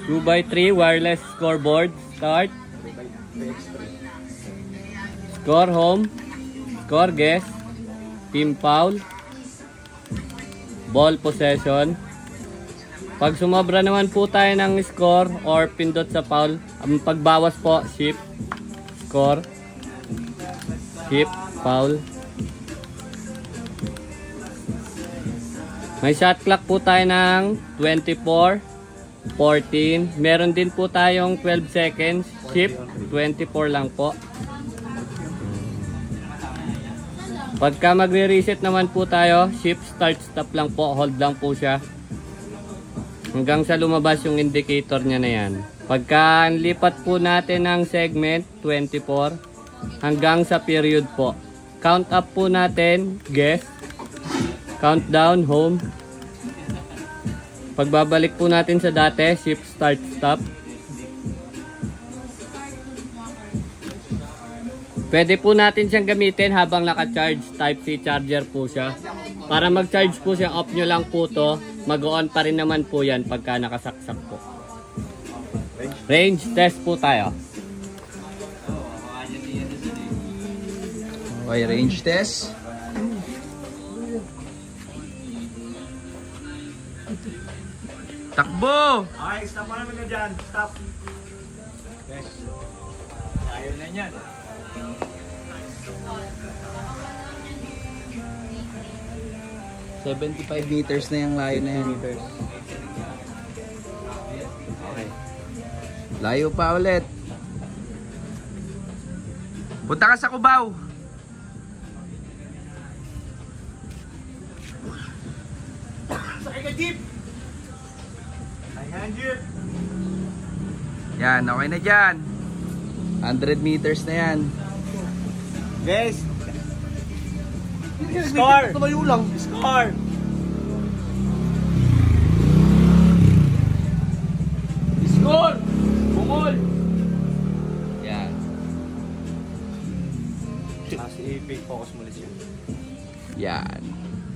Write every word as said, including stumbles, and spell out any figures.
two by three wireless scoreboard. Start. Score home. Score guess. Team foul. Ball possession. Pag sumobra naman po tayo ng score or pindot sa foul, ang pagbawas po, shift. Score. Shift. Foul. May shot clock po tayo ng twenty-four, fourteen. Meron din po tayong twelve seconds. Shift, twenty-four lang po. Pagka magre-reset naman po tayo, shift, start, stop lang po. Hold lang po siya. Hanggang sa lumabas yung indicator niya na yan. Pagka lipat po natin ng segment, twenty-four. Hanggang sa period po. Count up po natin, guess. Countdown, home. Pagbabalik po natin sa dati, shift, start, stop. Pwede po natin siyang gamitin habang naka-charge. Type C charger po siya. Para mag-charge po siya, off nyo lang po to. Mag-on pa rin naman po yan pagka nakasaksak po. Range test po tayo. Okay, range test. Takbo! Okay, stop mo naman na dyan. Stop. Yes. Ayaw na yan. seventy-five meters na yung layo na yan. Okay. Layo pa ulit. Punta ka sa Cubao. Sakay ka jeep. Ayan jeep. Yan, okay na dyan. one hundred meters na yan. Guys. Score! Tumayo lang. Score! Score! Bungol! Yan. Kasi i-fake focus mo ulit yun. Yan.